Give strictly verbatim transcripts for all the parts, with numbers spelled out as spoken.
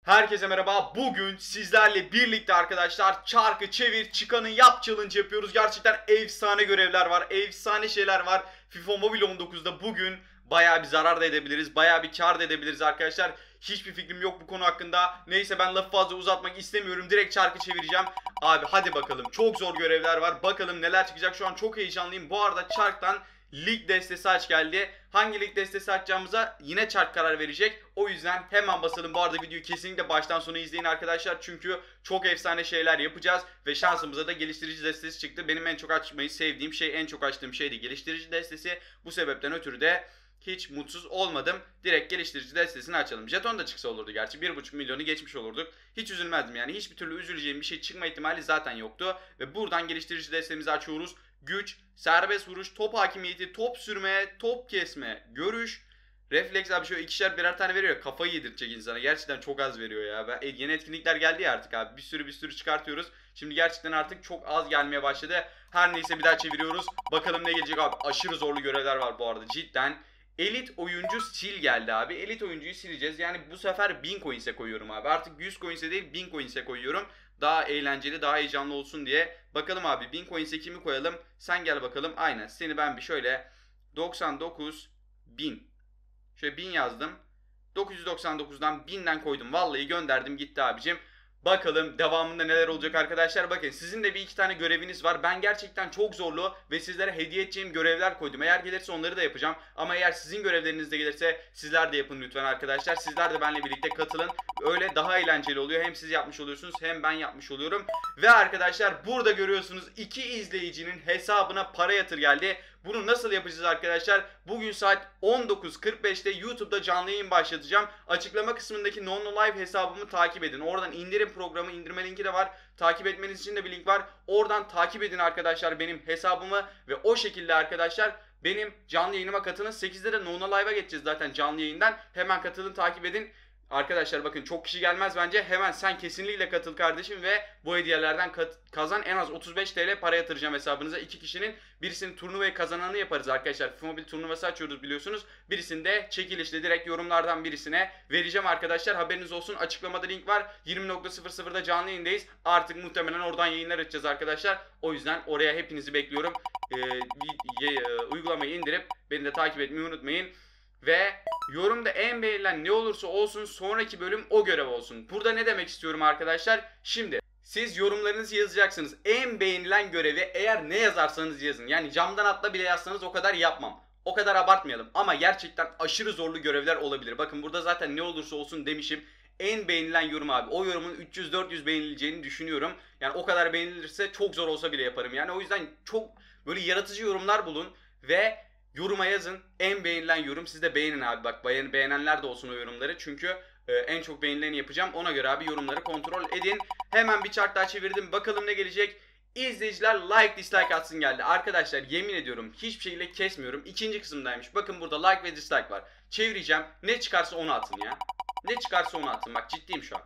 Herkese merhaba. Bugün sizlerle birlikte arkadaşlar çarkı çevir çıkanı yap challenge yapıyoruz. Gerçekten efsane görevler var. Efsane şeyler var. FIFA Mobile on dokuzda bugün bayağı bir zarar da edebiliriz. Bayağı bir kar da edebiliriz arkadaşlar. Hiçbir fikrim yok bu konu hakkında. Neyse ben lafı fazla uzatmak istemiyorum. Direkt çarkı çevireceğim. Abi hadi bakalım. Çok zor görevler var. Bakalım neler çıkacak. Şu an çok heyecanlıyım. Bu arada çarktan lig destesi aç geldi. Hangi lig destesi açacağımıza yine çark karar verecek. O yüzden hemen basalım. Bu arada videoyu kesinlikle baştan sona izleyin arkadaşlar. Çünkü çok efsane şeyler yapacağız. Ve şansımıza da geliştirici destesi çıktı. Benim en çok açmayı sevdiğim şey, en çok açtığım şeydi geliştirici destesi. Bu sebepten ötürü de hiç mutsuz olmadım. Direkt geliştirici destesini açalım. Jeton da çıksa olurdu gerçi. bir buçuk milyonu geçmiş olurduk. Hiç üzülmezdim yani. Hiçbir türlü üzüleceğim bir şey çıkma ihtimali zaten yoktu. Ve buradan geliştirici destemizi açıyoruz. Güç, serbest vuruş, top hakimiyeti, top sürme, top kesme, görüş, refleks abi şöyle ikişer birer tane veriyor. Kafayı yedirtecek insana. Gerçekten çok az veriyor ya. Ben, yeni etkinlikler geldi ya artık abi. Bir sürü bir sürü çıkartıyoruz. Şimdi gerçekten artık çok az gelmeye başladı. Her neyse bir daha çeviriyoruz. Bakalım ne gelecek abi. Aşırı zorlu görevler var bu arada cidden. Elit oyuncu sil geldi abi. Elit oyuncuyu sileceğiz. Yani bu sefer bin coins'e koyuyorum abi. Artık yüz coins'e değil bin coins'e koyuyorum. Daha eğlenceli, daha heyecanlı olsun diye. Bakalım abi bin coins'e kimi koyalım? Sen gel bakalım. Aynen. Seni ben bir şöyle doksan dokuz bin. Şöyle bin yazdım. dokuz yüz doksan dokuzdan binden koydum. Vallahi gönderdim gitti abicim. Bakalım devamında neler olacak arkadaşlar. Bakın sizin de bir iki tane göreviniz var. Ben gerçekten çok zorlu ve sizlere hediye edeceğim görevler koydum. Eğer gelirse onları da yapacağım. Ama eğer sizin görevleriniz de gelirse sizler de yapın lütfen arkadaşlar. Sizler de benimle birlikte katılın. Öyle daha eğlenceli oluyor. Hem siz yapmış oluyorsunuz hem ben yapmış oluyorum. Ve arkadaşlar burada görüyorsunuz iki izleyicinin hesabına para yatır geldi. Bunu nasıl yapacağız arkadaşlar? Bugün saat on dokuz kırk beşte YouTube'da canlı yayın başlatacağım. Açıklama kısmındaki NonnoLive hesabımı takip edin. Oradan indirin programı, indirme linki de var. Takip etmeniz için de bir link var. Oradan takip edin arkadaşlar benim hesabımı ve o şekilde arkadaşlar benim canlı yayınıma katılın. sekizde de NonnoLive'a geçeceğiz zaten canlı yayından. Hemen katılın, takip edin. Arkadaşlar bakın çok kişi gelmez bence. Hemen sen kesinlikle katıl kardeşim ve bu hediyelerden kazan. En az otuz beş TL para yatıracağım hesabınıza. İki kişinin birisinin turnuvayı kazananı yaparız arkadaşlar. FIFA Mobile turnuvası açıyoruz biliyorsunuz. Birisini de çekilişte direkt yorumlardan birisine vereceğim arkadaşlar. Haberiniz olsun. Açıklamada link var. yirmi nokta sıfır sıfırda canlı yayındayız. Artık muhtemelen oradan yayınlar açacağız arkadaşlar. O yüzden oraya hepinizi bekliyorum. Ee, uygulamayı indirip beni de takip etmeyi unutmayın. Ve yorumda en beğenilen ne olursa olsun sonraki bölüm o görev olsun. Burada ne demek istiyorum arkadaşlar? Şimdi siz yorumlarınızı yazacaksınız. En beğenilen görevi eğer ne yazarsanız yazın. Yani camdan atla bile yazsanız o kadar yapmam. O kadar abartmayalım. Ama gerçekten aşırı zorlu görevler olabilir. Bakın burada zaten ne olursa olsun demişim. En beğenilen yorum abi. O yorumun üç yüz dört yüz beğenileceğini düşünüyorum. Yani o kadar beğenilirse çok zor olsa bile yaparım. Yani o yüzden çok böyle yaratıcı yorumlar bulun ve yoruma yazın. En beğenilen yorum. Siz de beğenin abi. Bak beğenenler de olsun o yorumları. Çünkü e, en çok beğenileni yapacağım. Ona göre abi yorumları kontrol edin. Hemen bir çark daha çevirdim. Bakalım ne gelecek. İzleyiciler like dislike atsın geldi. Arkadaşlar yemin ediyorum hiçbir şekilde kesmiyorum. İkinci kısımdaymış. Bakın burada like ve dislike var. Çevireceğim. Ne çıkarsa onu atın ya. Ne çıkarsa onu atın. Bak ciddiyim şu an.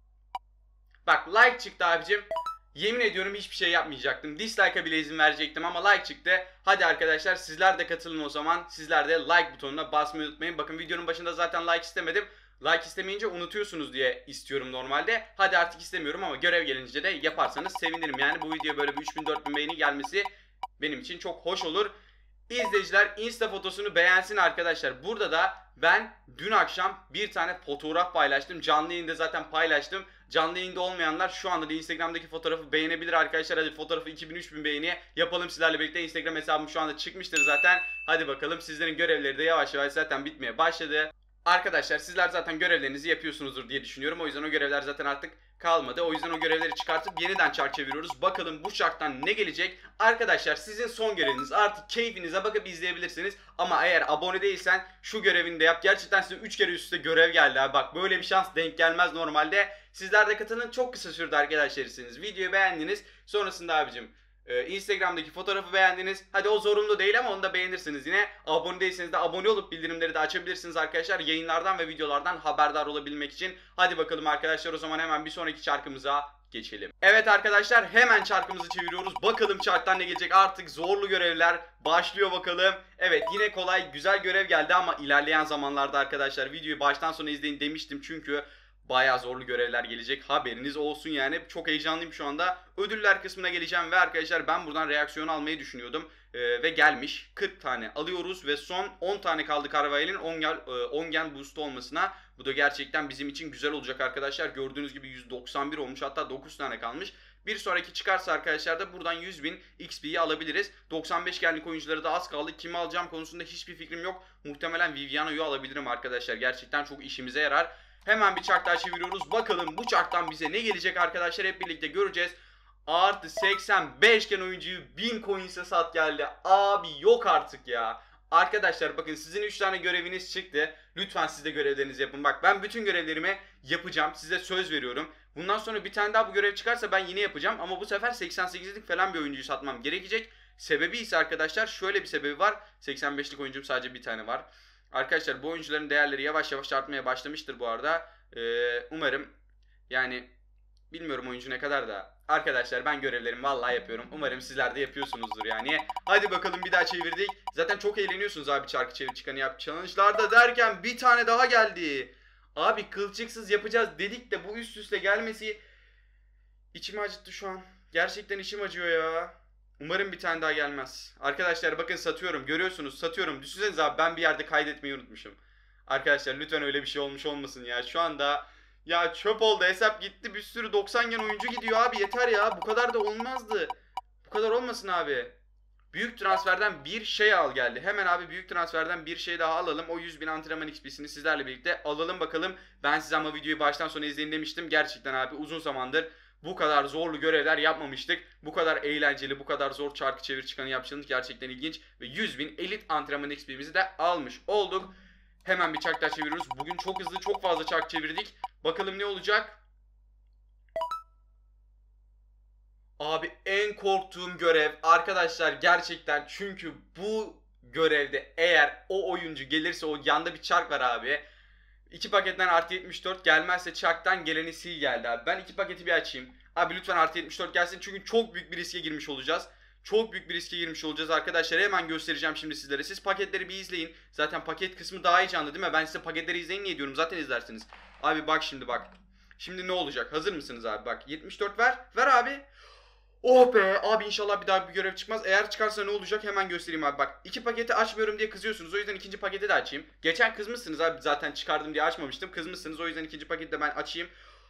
Bak like çıktı abicim. Yemin ediyorum hiçbir şey yapmayacaktım. Dislike'a bile izin verecektim ama like çıktı. Hadi arkadaşlar sizler de katılın o zaman. Sizler de like butonuna basmayı unutmayın. Bakın videonun başında zaten like istemedim. Like istemeyince unutuyorsunuz diye istiyorum normalde. Hadi artık istemiyorum ama görev gelince de yaparsanız sevinirim. Yani bu videoya böyle bir üç bin dört bin beğeni gelmesi benim için çok hoş olur. İzleyiciler Insta fotosunu beğensin arkadaşlar. Burada da ben dün akşam bir tane fotoğraf paylaştım. Canlı yayında zaten paylaştım. Canlı yayında olmayanlar şu anda da Instagram'daki fotoğrafı beğenebilir arkadaşlar. Hadi fotoğrafı iki bin üç bin beğeniye yapalım sizlerle birlikte. Instagram hesabım şu anda çıkmıştır zaten. Hadi bakalım sizlerin görevleri de yavaş yavaş zaten bitmeye başladı. Arkadaşlar sizler zaten görevlerinizi yapıyorsunuzdur diye düşünüyorum. O yüzden o görevler zaten artık kalmadı. O yüzden o görevleri çıkartıp yeniden çark çeviriyoruz. Bakalım bu çarktan ne gelecek? Arkadaşlar sizin son göreviniz. Artık keyfinize bakıp izleyebilirsiniz. Ama eğer abone değilsen şu görevini de yap. Gerçekten size üç kere üst üste görev geldi. Ha. Bak böyle bir şans denk gelmez normalde. Sizler de katılın. Çok kısa sürdü arkadaşlarsınız. Videoyu beğendiniz. Sonrasında abicim Ee, Instagram'daki fotoğrafı beğendiniz. Hadi o zorunlu değil ama onu da beğenirsiniz yine. Abone değilseniz de abone olup bildirimleri de açabilirsiniz arkadaşlar. Yayınlardan ve videolardan haberdar olabilmek için. Hadi bakalım arkadaşlar o zaman hemen bir sonraki çarkımıza geçelim. Evet arkadaşlar hemen çarkımızı çeviriyoruz. Bakalım çarktan ne gelecek. Artık zorlu görevler başlıyor bakalım. Evet yine kolay güzel görev geldi ama ilerleyen zamanlarda arkadaşlar videoyu baştan sona izleyin demiştim çünkü bayağı zorlu görevler gelecek. Haberiniz olsun yani. Çok heyecanlıyım şu anda. Ödüller kısmına geleceğim ve arkadaşlar ben buradan reaksiyon almayı düşünüyordum. Ee, ve gelmiş. kırk tane alıyoruz ve son on tane kaldı Carvajal'in on gen boost olmasına. Bu da gerçekten bizim için güzel olacak arkadaşlar. Gördüğünüz gibi yüz doksan bir olmuş, hatta dokuz tane kalmış. Bir sonraki çıkarsa arkadaşlar da buradan yüz bin X P'yi alabiliriz. doksan beş genlik oyuncuları da az kaldı. Kimi alacağım konusunda hiçbir fikrim yok. Muhtemelen Viviano'yu alabilirim arkadaşlar. Gerçekten çok işimize yarar. Hemen bir çark daha çeviriyoruz. Bakalım bu çarktan bize ne gelecek arkadaşlar, hep birlikte göreceğiz. Artı seksen beş gen oyuncuyu bin coins'e sat geldi. Abi yok artık ya. Arkadaşlar bakın, sizin üç tane göreviniz çıktı. Lütfen siz de görevlerinizi yapın. Bak ben bütün görevlerimi yapacağım. Size söz veriyorum. Bundan sonra bir tane daha bu görev çıkarsa ben yine yapacağım. Ama bu sefer seksen sekizlik falan bir oyuncuyu satmam gerekecek. Sebebi ise arkadaşlar şöyle bir sebebi var. seksen beşlik oyuncum sadece bir tane var. Arkadaşlar bu oyuncuların değerleri yavaş yavaş artmaya başlamıştır bu arada. Ee, umarım yani bilmiyorum oyuncu ne kadar da. Arkadaşlar ben görevlerimi vallahi yapıyorum. Umarım sizler de yapıyorsunuzdur yani. Hadi bakalım bir daha çevirdik. Zaten çok eğleniyorsunuz abi çarkı çevir çıkanı yap challenge'larda derken bir tane daha geldi. Abi kılçıksız yapacağız dedik de bu üst üste gelmesi içimi acıttı şu an. Gerçekten içim acıyor ya. Umarım bir tane daha gelmez. Arkadaşlar bakın satıyorum. Görüyorsunuz satıyorum. Düşünsenize abi ben bir yerde kaydetmeyi unutmuşum. Arkadaşlar lütfen öyle bir şey olmuş olmasın ya. Şu anda ya çöp oldu, hesap gitti, bir sürü doksan gen oyuncu gidiyor abi, yeter ya, bu kadar da olmazdı. Bu kadar olmasın abi. Büyük transferden bir şey al geldi. Hemen abi büyük transferden bir şey daha alalım. O yüz bin antrenman X P'sini sizlerle birlikte alalım bakalım. Ben size ama videoyu baştan sona izleyin demiştim. Gerçekten abi uzun zamandır bu kadar zorlu görevler yapmamıştık. Bu kadar eğlenceli, bu kadar zor çarkı çevir çıkanı yapacağınız gerçekten ilginç. Ve yüz bin elit antrenman X P'mizi de almış olduk. Hemen bir çark daha çeviriyoruz. Bugün çok hızlı, çok fazla çark çevirdik. Bakalım ne olacak? Abi en korktuğum görev arkadaşlar gerçekten, çünkü bu görevde eğer o oyuncu gelirse, o yanda bir çark var abi. İki paketten artı yetmiş dört gelmezse çarktan geleni sil geldi abi. Ben iki paketi bir açayım. Abi lütfen artı yetmiş dört gelsin, çünkü çok büyük bir riske girmiş olacağız. Çok büyük bir riske girmiş olacağız arkadaşlar. Hemen göstereceğim şimdi sizlere. Siz paketleri bir izleyin. Zaten paket kısmı daha heyecanlı değil mi? Ben size paketleri izleyin niye diyorum, zaten izlersiniz. Abi bak şimdi bak. Şimdi ne olacak? Hazır mısınız abi? Bak yetmiş dört ver. Ver abi. Oh be abi, inşallah bir daha bir görev çıkmaz. Eğer çıkarsa ne olacak hemen göstereyim abi. Bak iki paketi açmıyorum diye kızıyorsunuz. O yüzden ikinci paketi de açayım. Geçen kızmışsınız abi, zaten çıkardım diye açmamıştım. Kızmışsınız, o yüzden ikinci paketi de ben açayım.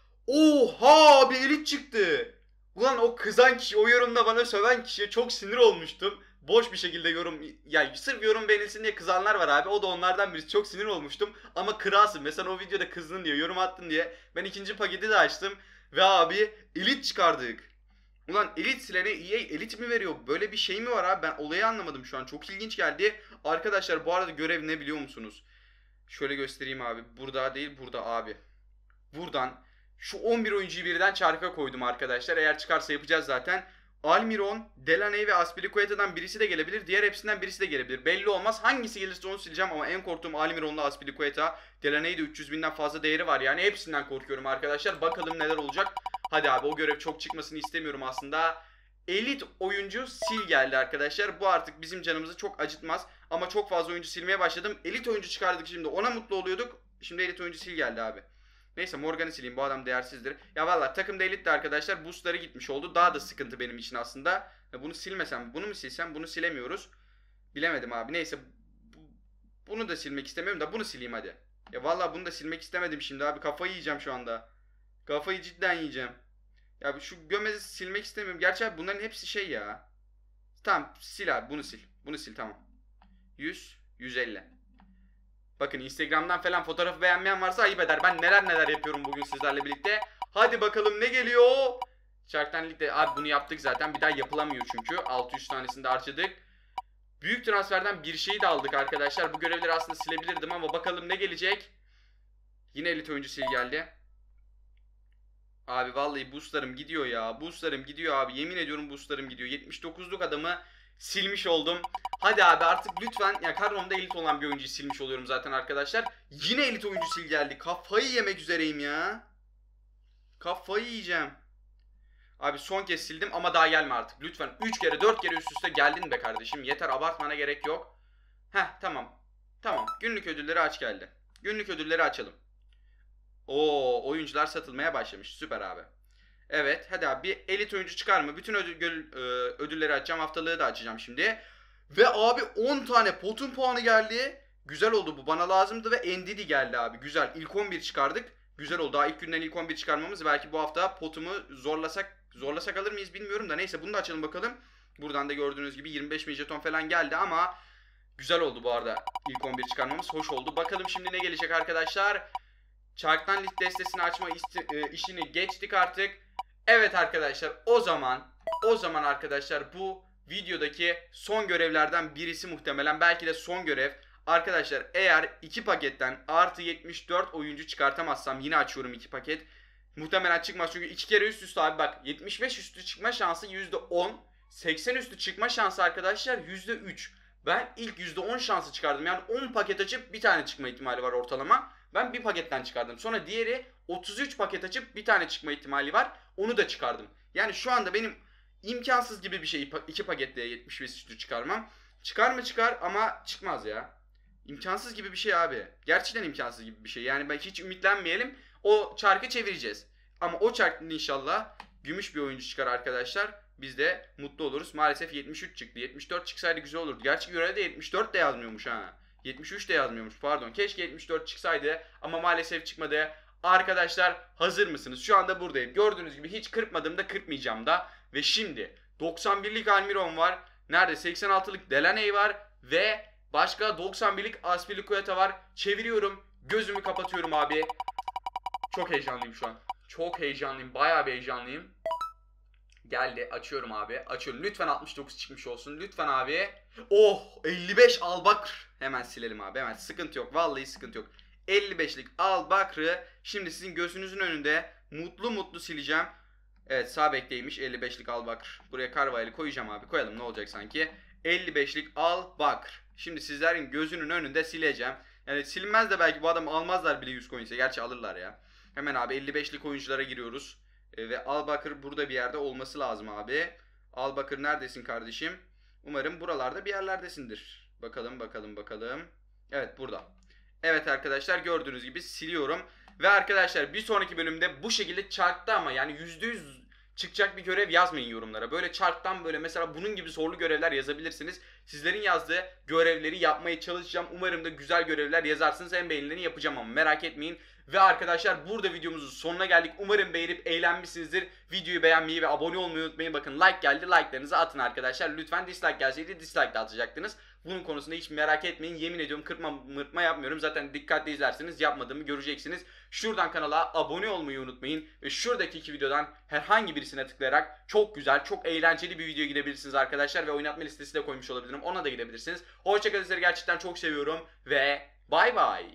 Oha, bir elit çıktı. Ulan o kızan kişi, o yorumda bana söven kişiye çok sinir olmuştum. Boş bir şekilde yorum, yani sırf yorum beğenilsin diye kızanlar var abi. O da onlardan birisi. Çok sinir olmuştum. Ama kralsın. Mesela o videoda kızdın diye, yorum attın diye. Ben ikinci paketi de açtım. Ve abi elit çıkardık. Ulan elit silene E A elit mi veriyor? Böyle bir şey mi var abi? Ben olayı anlamadım şu an. Çok ilginç geldi. Arkadaşlar bu arada görev ne biliyor musunuz? Şöyle göstereyim abi. Burada değil, burada abi. Buradan şu on bir oyuncuyu birden çarka koydum arkadaşlar. Eğer çıkarsa yapacağız zaten. Almiron, Delaney ve Azpilicueta'dan birisi de gelebilir. Diğer hepsinden birisi de gelebilir. Belli olmaz. Hangisi gelirse onu sileceğim ama en korktuğum Almiron'la Azpilicueta. Delaney'de üç yüz binden fazla değeri var. Yani hepsinden korkuyorum arkadaşlar. Bakalım neler olacak. Hadi abi, o görev çok çıkmasını istemiyorum aslında. Elit oyuncu sil geldi arkadaşlar. Bu artık bizim canımızı çok acıtmaz. Ama çok fazla oyuncu silmeye başladım. Elit oyuncu çıkardık şimdi. Ona mutlu oluyorduk. Şimdi elit oyuncu sil geldi abi. Neyse Morgan'ı sileyim, bu adam değersizdir. Ya valla takımda elit de arkadaşlar boostları gitmiş oldu. Daha da sıkıntı benim için aslında. Ya bunu silmesem, bunu mu silsem, bunu silemiyoruz. Bilemedim abi. Neyse bunu da silmek istemiyorum da bunu sileyim hadi. Ya valla bunu da silmek istemedim şimdi abi. Kafayı yiyeceğim şu anda. Kafayı cidden yiyeceğim. Ya şu Gomez'i silmek istemiyorum. Gerçi abi bunların hepsi şey ya. Tamam sil abi, bunu sil. Bunu sil tamam. yüz, yüz elli. Bakın Instagram'dan falan fotoğrafı beğenmeyen varsa ayıp eder. Ben neler neler yapıyorum bugün sizlerle birlikte. Hadi bakalım ne geliyor? Çarktan Lig'de abi bunu yaptık zaten. Bir daha yapılamıyor çünkü. altı yüz tanesini de harcadık. Büyük transferden bir şeyi de aldık arkadaşlar. Bu görevleri aslında silebilirdim ama bakalım ne gelecek? Yine elit oyuncu sil geldi. Abi vallahi boostlarım gidiyor ya. Boostlarım gidiyor abi. Yemin ediyorum boostlarım gidiyor. yetmiş dokuzluk adamı silmiş oldum. Hadi abi artık lütfen. Ya kadromda elit olan bir oyuncuyu silmiş oluyorum zaten arkadaşlar. Yine elit oyuncu sil geldi. Kafayı yemek üzereyim ya. Kafayı yiyeceğim. Abi son kez sildim ama daha gelme artık. Lütfen üç kere dört kere üst üste geldin be kardeşim. Yeter, abartmana gerek yok. Heh tamam. Tamam. Günlük ödülleri aç geldi. Günlük ödülleri açalım. Oo, oyuncular satılmaya başlamış. Süper abi. Evet hadi abi bir elit oyuncu çıkar mı? Bütün ödül, gö- e, ödülleri açacağım. Haftalığı da açacağım şimdi. Ve abi on tane potun puanı geldi. Güzel oldu, bu bana lazımdı ve Ndidi geldi abi. Güzel, ilk on bir çıkardık. Güzel oldu. Daha ilk günden ilk on bir çıkarmamız. Belki bu hafta potumu zorlasak zorlasak alır mıyız bilmiyorum da neyse bunu da açalım bakalım. Buradan da gördüğünüz gibi yirmi beş bin jeton falan geldi ama güzel oldu bu arada. İlk on bir çıkarmamız hoş oldu. Bakalım şimdi ne gelecek arkadaşlar. Çarktan list destesini açma isti- e, işini geçtik artık. Evet arkadaşlar, o zaman o zaman arkadaşlar bu videodaki son görevlerden birisi muhtemelen, belki de son görev. Arkadaşlar eğer iki paketten artı yetmiş dört oyuncu çıkartamazsam yine açıyorum iki paket. Muhtemelen çıkmaz çünkü iki kere üst üste abi bak, yetmiş beş üstü çıkma şansı yüzde on. seksen üstü çıkma şansı arkadaşlar yüzde üç. Ben ilk yüzde on şansı çıkardım. Yani on paket açıp bir tane çıkma ihtimali var ortalama. Ben bir paketten çıkardım. Sonra diğeri otuz üç paket açıp bir tane çıkma ihtimali var. Onu da çıkardım. Yani şu anda benim imkansız gibi bir şey iki paketle yetmiş beş üstü çıkarmam. Çıkar mı çıkar ama çıkmaz ya. İmkansız gibi bir şey abi. Gerçekten imkansız gibi bir şey. Yani ben hiç ümitlenmeyelim. O çarkı çevireceğiz. Ama o çarkın inşallah gümüş bir oyuncu çıkar arkadaşlar. Biz de mutlu oluruz. Maalesef yetmiş üç çıktı. yetmiş dört çıksaydı güzel olurdu. Gerçi görevde yetmiş dört de yazmıyormuş ha. yetmiş üç de yazmıyormuş pardon. Keşke yetmiş dört çıksaydı ama maalesef çıkmadı. Arkadaşlar hazır mısınız? Şu anda buradayım. Gördüğünüz gibi hiç kırpmadım da kırpmayacağım da. Ve şimdi doksan birlik Almiron var. Nerede? seksen altılık Delaney var. Ve başka doksan birlik Azpilicueta var. Çeviriyorum. Gözümü kapatıyorum abi. Çok heyecanlıyım şu an. Çok heyecanlıyım. Bayağı bir heyecanlıyım. Geldi. Açıyorum abi. Açıyorum. Lütfen altmış dokuz çıkmış olsun. Lütfen abi. Oh, elli beş Albakr. Hemen silelim abi. Hemen sıkıntı yok. Vallahi sıkıntı yok. elli beşlik Albakr'ı şimdi sizin gözünüzün önünde mutlu mutlu sileceğim. Evet, sağ bekteymiş elli beşlik Albakr. Buraya Carvajal'ı koyacağım abi. Koyalım, ne olacak sanki. elli beşlik Albakr. Şimdi sizlerin gözünün önünde sileceğim. Yani silinmez de belki bu adam almazlar bile yüz coins'e. Gerçi alırlar ya. Hemen abi elli beşlik oyunculara giriyoruz. E, ve Albakr burada bir yerde olması lazım abi. Albakr neredesin kardeşim? Umarım buralarda bir yerlerdesindir. Bakalım bakalım bakalım. Evet, burada. Evet arkadaşlar, gördüğünüz gibi siliyorum. Ve arkadaşlar bir sonraki bölümde bu şekilde çarkta ama yani yüzde yüz çıkacak bir görev yazmayın yorumlara. Böyle çarktan böyle mesela bunun gibi zorlu görevler yazabilirsiniz. Sizlerin yazdığı görevleri yapmaya çalışacağım. Umarım da güzel görevler yazarsınız. En beğenilerini yapacağım ama merak etmeyin. Ve arkadaşlar burada videomuzun sonuna geldik. Umarım beğenip eğlenmişsinizdir. Videoyu beğenmeyi ve abone olmayı unutmayın. Bakın like geldi. Like'larınızı atın arkadaşlar. Lütfen dislike gelseydi dislike de atacaktınız. Bunun konusunda hiç merak etmeyin. Yemin ediyorum kırpma mırtma yapmıyorum. Zaten dikkatli izlerseniz yapmadığımı göreceksiniz. Şuradan kanala abone olmayı unutmayın. Ve şuradaki iki videodan herhangi birisine tıklayarak çok güzel, çok eğlenceli bir videoya gidebilirsiniz arkadaşlar. Ve oynatma listesi de koymuş olabilirim. Ona da gidebilirsiniz. Hoşçakalın, sizleri gerçekten çok seviyorum. Ve bay bay.